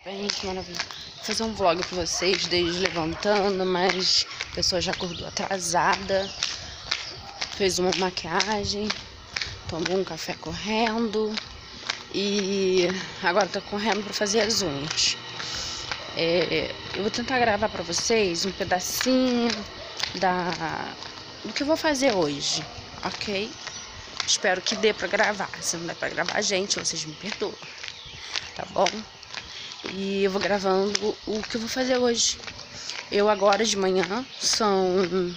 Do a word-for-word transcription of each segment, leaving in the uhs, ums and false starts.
Bem, que maravilha. Vou fazer um vlog pra vocês, desde levantando, mas a pessoa já acordou atrasada, fez uma maquiagem, tomou um café correndo e agora tô correndo pra fazer as unhas. É, eu vou tentar gravar pra vocês um pedacinho da, do que eu vou fazer hoje, ok? Espero que dê pra gravar. Se não der pra gravar, gente, vocês me perdoam, tá bom? E eu vou gravando o que eu vou fazer hoje. Eu agora de manhã, são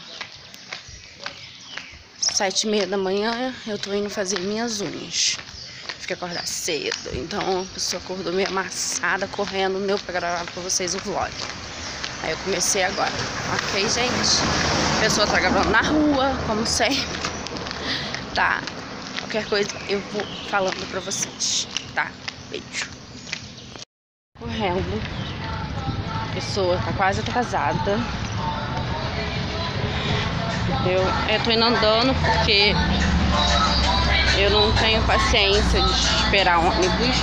sete e meia da manhã, eu tô indo fazer minhas unhas. Fiquei acordar cedo, então a pessoa acordou meio amassada, correndo, não deu pra gravar pra vocês o vlog. Aí eu comecei agora, ok, gente? A pessoa tá gravando na rua, como sempre. Tá, qualquer coisa eu vou falando pra vocês, tá? Beijo. Correndo, a pessoa tá quase atrasada, entendeu? Eu tô indo andando porque eu não tenho paciência de esperar um ônibus.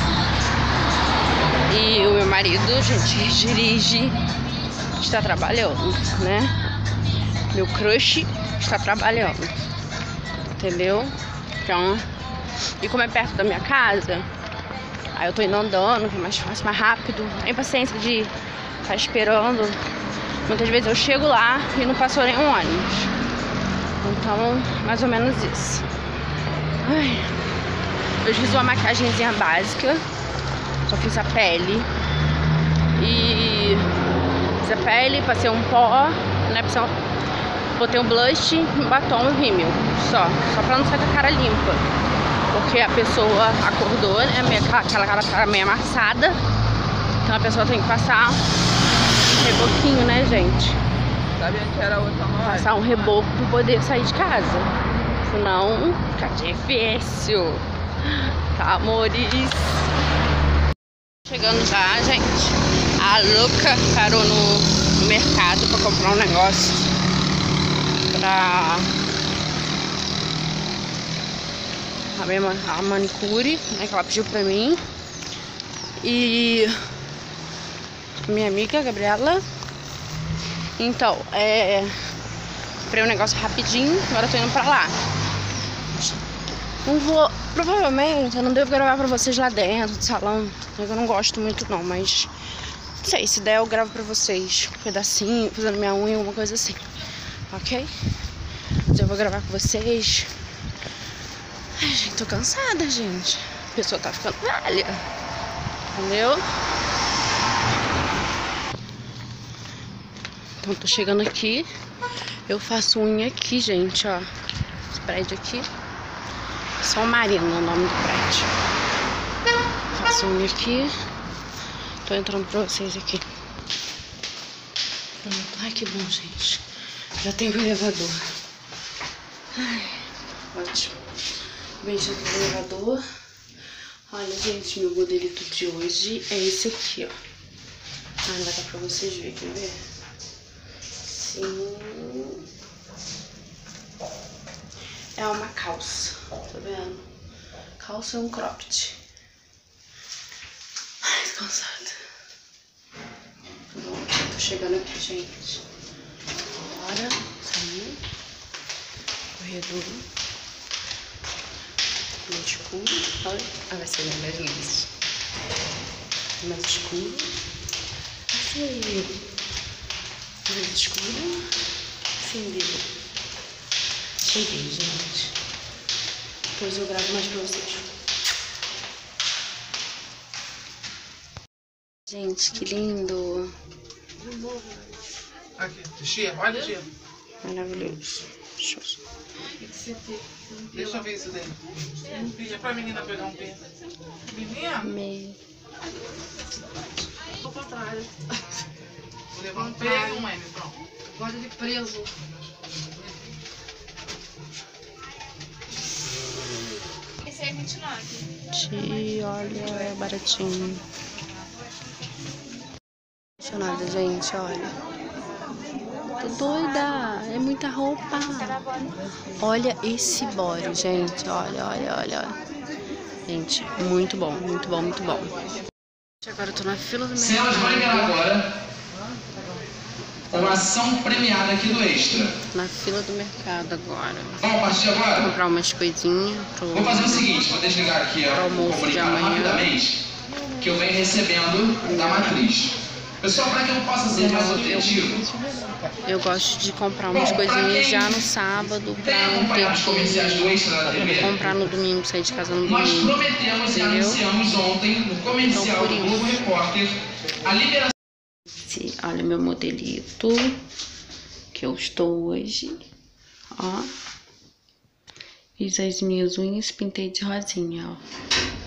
E o meu marido, gente, dirige, está trabalhando, né? Meu crush está trabalhando, entendeu? Então, e como é perto da minha casa, aí eu tô indo andando, que é mais fácil, mais rápido. Não tenho paciência de estar esperando. Muitas vezes eu chego lá e não passou nenhum ônibus. Então, mais ou menos isso. Ai, eu fiz uma maquiagemzinha básica. Só fiz a pele. E fiz a pele, passei um pó, né? Botei um blush, um batom e um rímel. Só, só pra não sair com a cara limpa. Porque a pessoa acordou, né? Aquela cara tá meio amassada. Então a pessoa tem que passar um reboquinho, né, gente? Sabia que era outra hora? Passar um reboco pra poder sair de casa. Senão fica difícil. Tá, amores? Chegando já, gente. A louca parou no, no mercado pra comprar um negócio. Pra... A, minha, a manicure, né, que ela pediu pra mim. E minha amiga, Gabriela. Então, é... comprei um negócio rapidinho, agora eu tô indo pra lá. Não vou... Provavelmente eu não devo gravar pra vocês lá dentro do salão. Eu não gosto muito não, mas... Não sei, se der eu gravo pra vocês um pedacinho, fazendo minha unha, alguma coisa assim. Ok? Mas eu vou gravar com vocês. Ai, gente, tô cansada, gente. A pessoa tá ficando velha. Entendeu? Então, tô chegando aqui. Eu faço unha aqui, gente, ó. Esse prédio aqui. São Marino é o nome do prédio. Faço unha aqui. Tô entrando pra vocês aqui. Ai, que bom, gente. Já tem o elevador. Ai, ótimo. Beijo do elevador. Olha, gente, meu modelito de hoje é esse aqui, ó. Ah, não vai dar pra vocês verem, quer ver? Sim. É uma calça, tá vendo? Calça é um cropped. Ai, tô cansada. Bom, tô chegando aqui, gente. Bora sair. Corredor. Mais escuro, olha. Ah, vai ser mais liso. Mais escuro. Aceso. Mais escuro. Acendeu. Cheguei, gente. Depois eu gravo mais pra vocês. Gente, que lindo. Aqui, Gia, olha, Gia. Maravilhoso. Deixa eu... Deixa eu ver isso daí. Pede pra menina pegar um pé. Menina? Meio. Ao contrário. Vou levar um pé e um M, pronto. Gosta de preso. Esse aí é vinte e nove. Ti, olha, é baratinho. Apaixonada, gente, olha. Tô doida, é muita roupa. Olha esse body, gente, olha, olha, olha. Gente, muito bom, muito bom, muito bom. Agora eu tô na fila do Celas vai liberar mercado. agora uma ação premiada aqui do Extra. Na fila do mercado agora. Vamos a partir de Vou agora? comprar umas coisinhas pro Vou fazer o seguinte, vou desligar aqui ó, o almoço de comunicado amanhã. rapidamente, que eu venho recebendo da matriz. Pessoal, para que eu possa ser mais objetivo, Eu gosto de comprar umas coisinhas já no sábado pra tem não acompanhado ter os comerciais do Extra na T V? que comprar no domingo, sair de casa no Nós domingo. prometemos e Entendeu? anunciamos ontem no comercial Então, por do Globo isso. Repórter a liberação. Esse, olha meu modelito que eu estou hoje, ó. Fiz as minhas unhas, pintei de rosinha, ó.